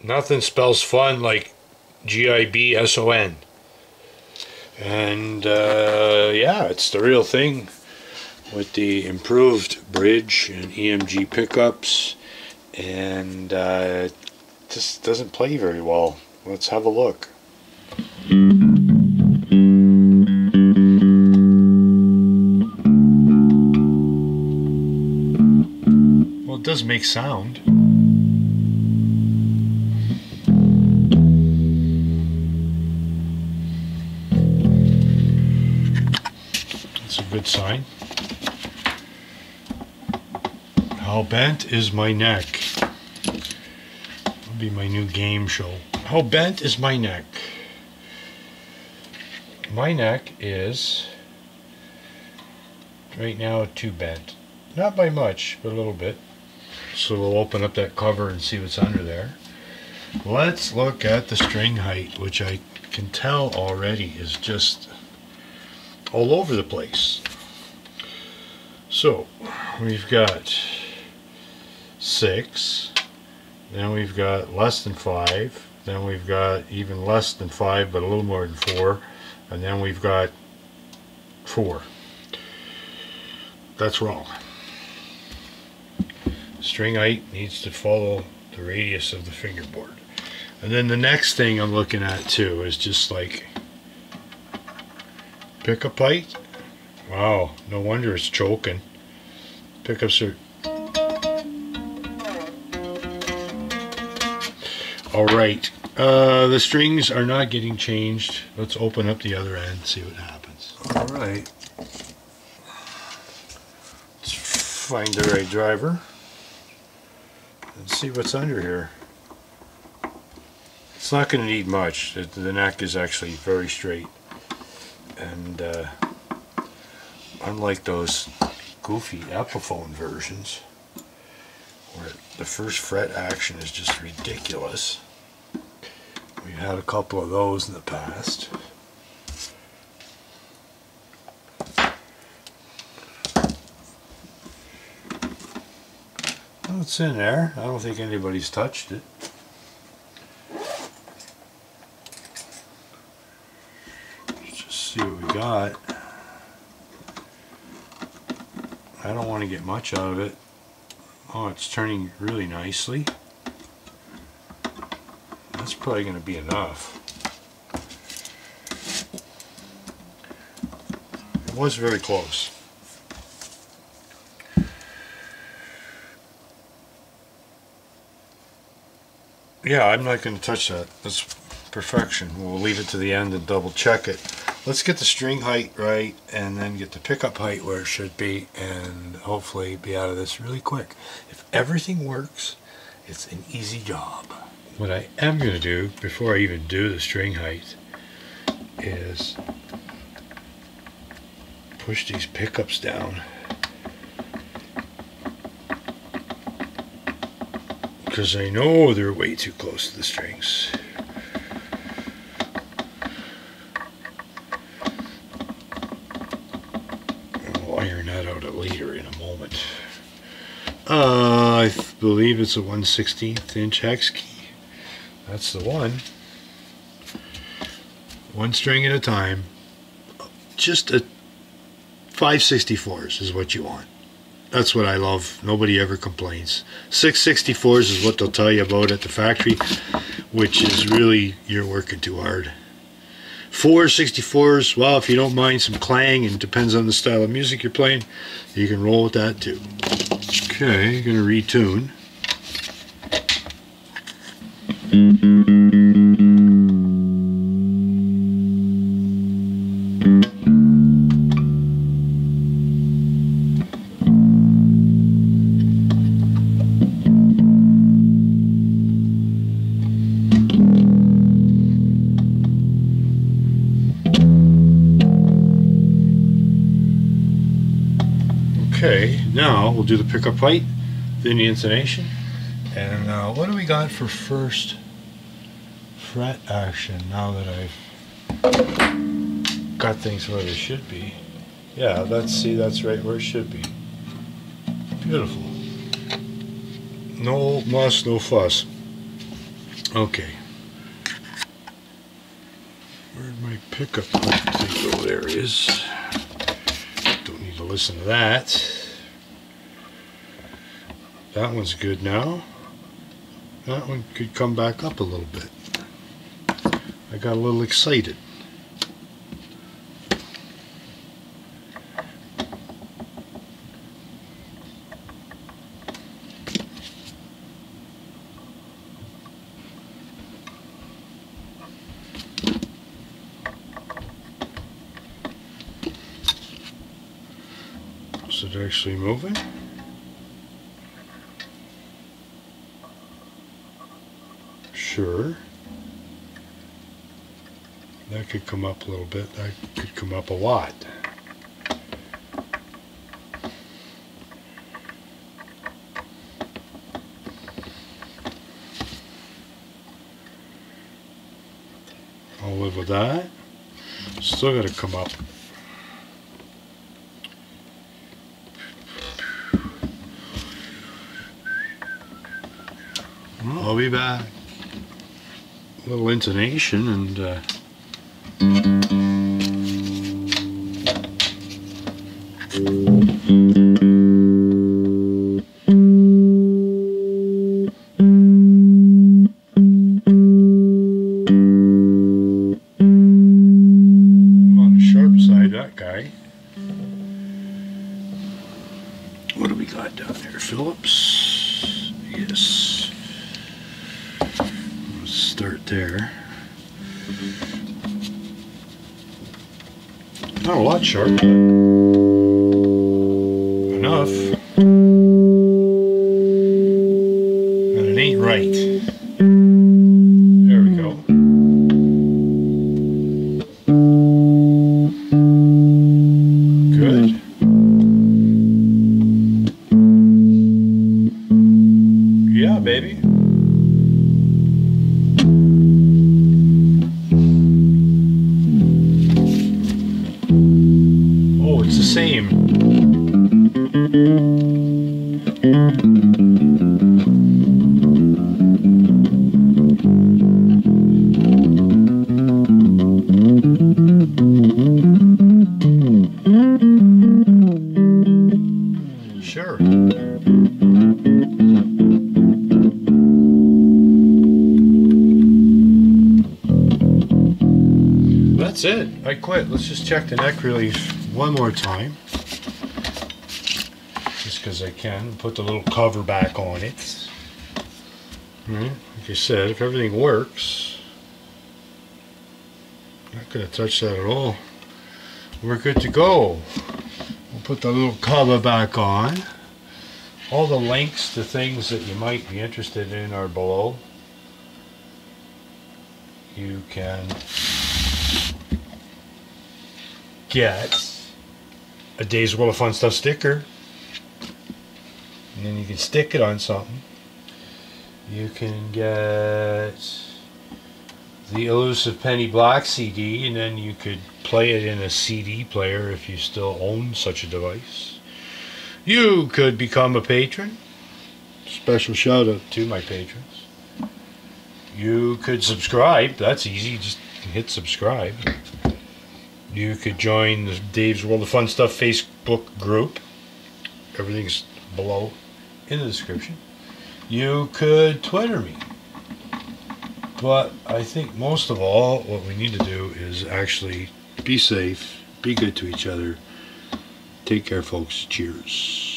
Nothing spells fun like GIBSON. And yeah, it's the real thing with the improved bridge and EMG pickups, and it just doesn't play very well. Let's have a look. Well, it does make sound. That's a good sign. How bent is my neck? That'll be my new game show. How bent is my neck? My neck is right now too bent. Not by much, but a little bit. So we'll open up that cover and see what's under there. Let's look at the string height, which I can tell already is just all over the place. So we've got 6, then we've got less than 5, then we've got even less than 5 but a little more than 4, and then we've got 4. That's wrong. String height needs to follow the radius of the fingerboard. And then the next thing I'm looking at too is just like pickup height. Wow, no wonder it's choking. Pickups are alright. The strings are not getting changed. Let's open up the other end and see what happens. Alright. Let's find the right driver and see what's under here. It's not going to need much. The neck is actually very straight. And unlike those goofy Epiphone versions where the first fret action is just ridiculous. We've had a couple of those in the past. Well, it's in there. I don't think anybody's touched it. Let's just see what we got. I don't want to get much out of it. Oh, it's turning really nicely. That's probably going to be enough. It was very close. Yeah, I'm not going to touch that. That's perfection. We'll leave it to the end and double check it. Let's get the string height right and then get the pickup height where it should be, and hopefully be out of this really quick. If everything works, it's an easy job. What I am going to do before I even do the string height is push these pickups down, because I know they're way too close to the strings. We'll iron that out later in a moment. I believe it's a 1/16 inch hex key. That's the one. One string at a time. Just a 5/64s is what you want. That's what I love. Nobody ever complains. 6/64s is what they'll tell you about at the factory, which is really, you're working too hard. 4/64s, well, if you don't mind some clang, and depends on the style of music you're playing, you can roll with that too. Okay, going to retune. Okay, now we'll do the pickup height, then the intonation, and what do we got for first fret action now that I've got things where they should be? Yeah, that's right where it should be. Beautiful. No muss, no fuss. Okay. Where'd my pickup thing go? There it is. Don't need to listen to that. That one's good now. That one could come back up a little bit. I got a little excited. Is it actually moving? Sure. That could come up a little bit. That could come up a lot. I'll live with that. Still got to come up. I'll be back. A little intonation and on the sharp side, that guy. What do we got down there? Phillips? Yes. Let's start there. Not a lot sharp, but enough. And it ain't right. There we go. Good. Yeah, baby. Oh, it's the same. Sure. That's it. I quit. Let's just check the neck relief one more time. Just because I can. Put the little cover back on it. Alright, like I said, if everything works, not going to touch that at all. We're good to go. We'll put the little cover back on. All the links to things that you might be interested in are below. You can get a Dave's World of Fun Stuff sticker, and then you can stick it on something. You can get the Elusive Penny Black CD, and then you could play it in a CD player if you still own such a device. You could become a patron. Special shout out to my patrons. You could subscribe. That's easy. Just hit subscribe. You could join the Dave's World of Fun Stuff Facebook group. Everything's below in the description. You could Twitter me. But I think most of all, what we need to do is actually be safe, be good to each other. Take care, folks. Cheers.